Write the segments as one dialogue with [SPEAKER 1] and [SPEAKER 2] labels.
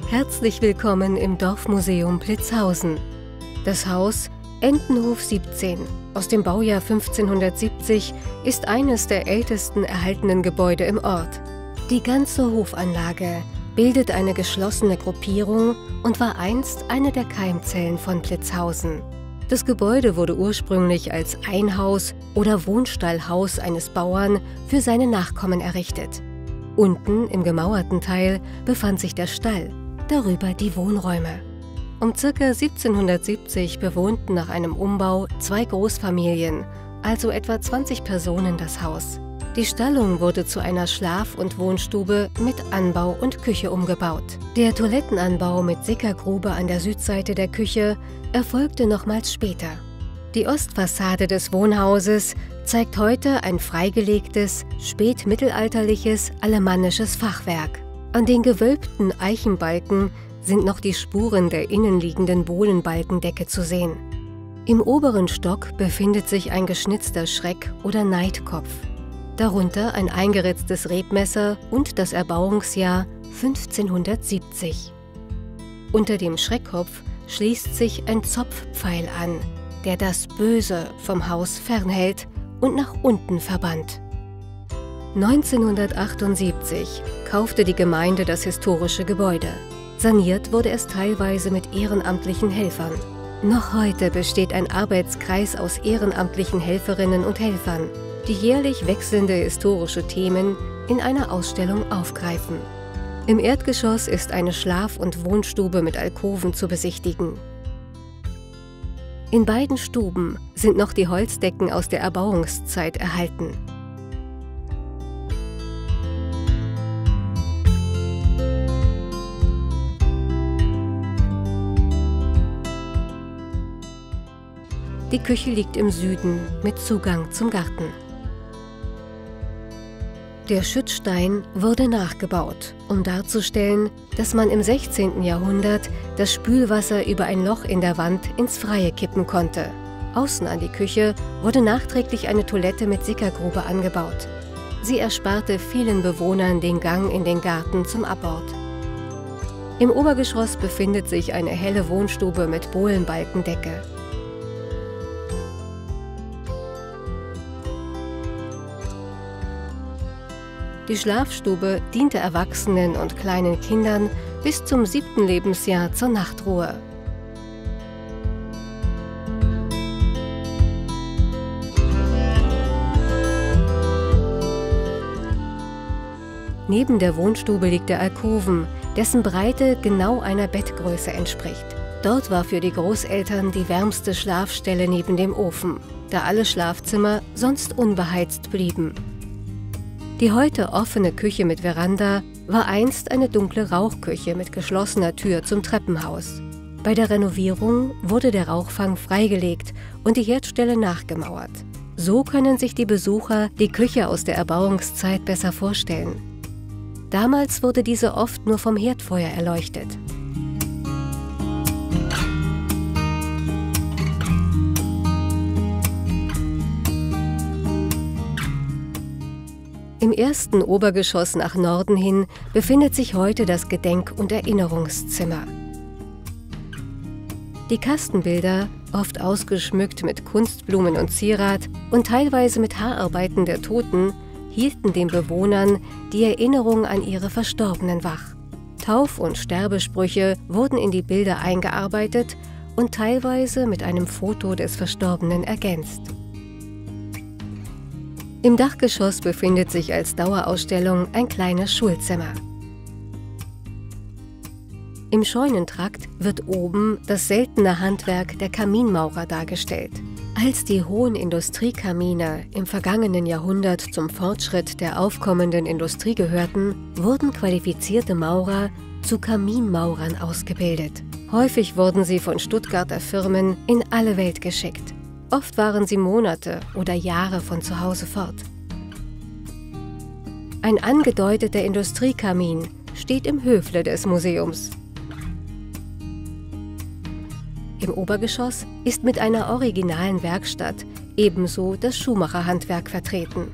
[SPEAKER 1] Herzlich willkommen im Dorfmuseum Plitzhausen. Das Haus Entenhof 17 aus dem Baujahr 1570 ist eines der ältesten erhaltenen Gebäude im Ort. Die ganze Hofanlage bildet eine geschlossene Gruppierung und war einst eine der Keimzellen von Plitzhausen. Das Gebäude wurde ursprünglich als Einhaus oder Wohnstallhaus eines Bauern für seine Nachkommen errichtet. Unten im gemauerten Teil befand sich der Stall, darüber die Wohnräume. Um ca. 1770 bewohnten nach einem Umbau 2 Großfamilien, also etwa 20 Personen, das Haus. Die Stallung wurde zu einer Schlaf- und Wohnstube mit Anbau und Küche umgebaut. Der Toilettenanbau mit Sickergrube an der Südseite der Küche erfolgte nochmals später. Die Ostfassade des Wohnhauses zeigt heute ein freigelegtes, spätmittelalterliches alemannisches Fachwerk. An den gewölbten Eichenbalken sind noch die Spuren der innenliegenden Bohlenbalkendecke zu sehen. Im oberen Stock befindet sich ein geschnitzter Schreck- oder Neidkopf. Darunter ein eingeritztes Rebmesser und das Erbauungsjahr 1570. Unter dem Schreckkopf schließt sich ein Zopfpfeil an, der das Böse vom Haus fernhält und nach unten verbannt. 1978 kaufte die Gemeinde das historische Gebäude. Saniert wurde es teilweise mit ehrenamtlichen Helfern. Noch heute besteht ein Arbeitskreis aus ehrenamtlichen Helferinnen und Helfern, die jährlich wechselnde historische Themen in einer Ausstellung aufgreifen. Im Erdgeschoss ist eine Schlaf- und Wohnstube mit Alkoven zu besichtigen. In beiden Stuben sind noch die Holzdecken aus der Erbauungszeit erhalten. Die Küche liegt im Süden mit Zugang zum Garten. Der Schüttstein wurde nachgebaut, um darzustellen, dass man im 16. Jahrhundert das Spülwasser über ein Loch in der Wand ins Freie kippen konnte. Außen an die Küche wurde nachträglich eine Toilette mit Sickergrube angebaut. Sie ersparte vielen Bewohnern den Gang in den Garten zum Abort. Im Obergeschoss befindet sich eine helle Wohnstube mit Bohlenbalkendecke. Die Schlafstube diente Erwachsenen und kleinen Kindern bis zum 7. Lebensjahr zur Nachtruhe. Neben der Wohnstube liegt der Alkoven, dessen Breite genau einer Bettgröße entspricht. Dort war für die Großeltern die wärmste Schlafstelle neben dem Ofen, da alle Schlafzimmer sonst unbeheizt blieben. Die heute offene Küche mit Veranda war einst eine dunkle Rauchküche mit geschlossener Tür zum Treppenhaus. Bei der Renovierung wurde der Rauchfang freigelegt und die Herdstelle nachgemauert. So können sich die Besucher die Küche aus der Erbauungszeit besser vorstellen. Damals wurde diese oft nur vom Herdfeuer erleuchtet. Im ersten Obergeschoss nach Norden hin befindet sich heute das Gedenk- und Erinnerungszimmer. Die Kastenbilder, oft ausgeschmückt mit Kunstblumen und Zierat und teilweise mit Haararbeiten der Toten, hielten den Bewohnern die Erinnerung an ihre Verstorbenen wach. Tauf- und Sterbesprüche wurden in die Bilder eingearbeitet und teilweise mit einem Foto des Verstorbenen ergänzt. Im Dachgeschoss befindet sich als Dauerausstellung ein kleines Schulzimmer. Im Scheunentrakt wird oben das seltene Handwerk der Kaminmaurer dargestellt. Als die hohen Industriekamine im vergangenen Jahrhundert zum Fortschritt der aufkommenden Industrie gehörten, wurden qualifizierte Maurer zu Kaminmaurern ausgebildet. Häufig wurden sie von Stuttgarter Firmen in alle Welt geschickt. Oft waren sie Monate oder Jahre von zu Hause fort. Ein angedeuteter Industriekamin steht im Höfle des Museums. Im Obergeschoss ist mit einer originalen Werkstatt ebenso das Schuhmacherhandwerk vertreten.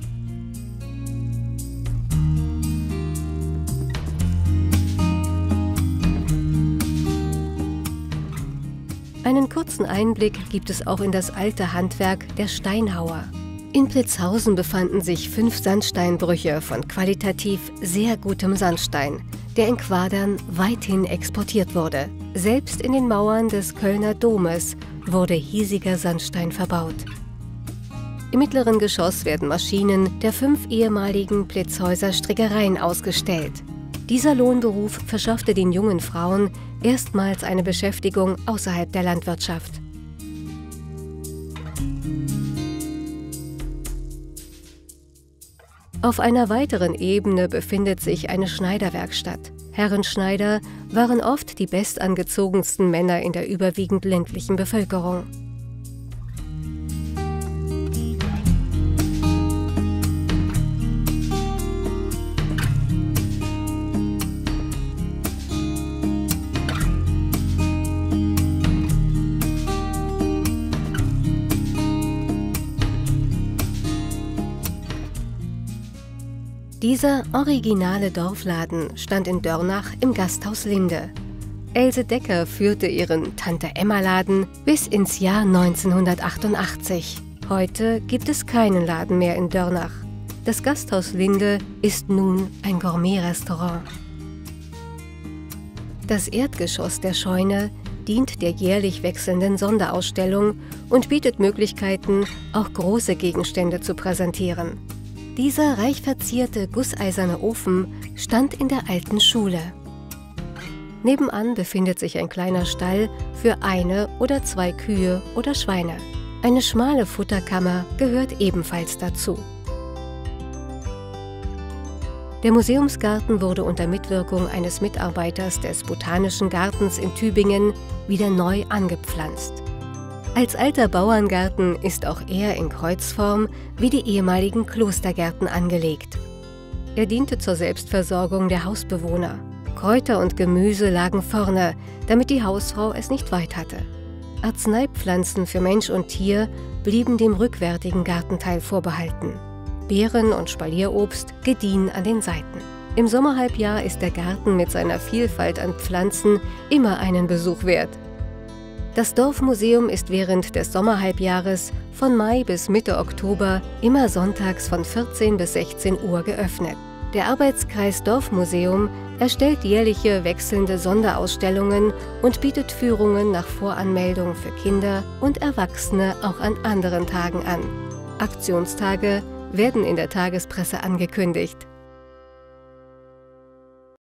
[SPEAKER 1] Einen kurzen Einblick gibt es auch in das alte Handwerk der Steinhauer. In Plitzhausen befanden sich 5 Sandsteinbrüche von qualitativ sehr gutem Sandstein, der in Quadern weithin exportiert wurde. Selbst in den Mauern des Kölner Domes wurde hiesiger Sandstein verbaut. Im mittleren Geschoss werden Maschinen der 5 ehemaligen Plitzhäuser Strickereien ausgestellt. Dieser Lohnberuf verschaffte den jungen Frauen erstmals eine Beschäftigung außerhalb der Landwirtschaft. Auf einer weiteren Ebene befindet sich eine Schneiderwerkstatt. Herrenschneider waren oft die bestangezogensten Männer in der überwiegend ländlichen Bevölkerung. Dieser originale Dorfladen stand in Dörnach im Gasthaus Linde. Else Decker führte ihren Tante-Emma-Laden bis ins Jahr 1988. Heute gibt es keinen Laden mehr in Dörnach. Das Gasthaus Linde ist nun ein Gourmet-Restaurant. Das Erdgeschoss der Scheune dient der jährlich wechselnden Sonderausstellung und bietet Möglichkeiten, auch große Gegenstände zu präsentieren. Dieser reich verzierte gusseiserne Ofen stand in der alten Schule. Nebenan befindet sich ein kleiner Stall für 1 oder 2 Kühe oder Schweine. Eine schmale Futterkammer gehört ebenfalls dazu. Der Museumsgarten wurde unter Mitwirkung eines Mitarbeiters des Botanischen Gartens in Tübingen wieder neu angepflanzt. Als alter Bauerngarten ist auch er in Kreuzform wie die ehemaligen Klostergärten angelegt. Er diente zur Selbstversorgung der Hausbewohner. Kräuter und Gemüse lagen vorne, damit die Hausfrau es nicht weit hatte. Arzneipflanzen für Mensch und Tier blieben dem rückwärtigen Gartenteil vorbehalten. Beeren und Spalierobst gediehen an den Seiten. Im Sommerhalbjahr ist der Garten mit seiner Vielfalt an Pflanzen immer einen Besuch wert. Das Dorfmuseum ist während des Sommerhalbjahres von Mai bis Mitte Oktober immer sonntags von 14 bis 16 Uhr geöffnet. Der Arbeitskreis Dorfmuseum erstellt jährliche wechselnde Sonderausstellungen und bietet Führungen nach Voranmeldung für Kinder und Erwachsene auch an anderen Tagen an. Aktionstage werden in der Tagespresse angekündigt.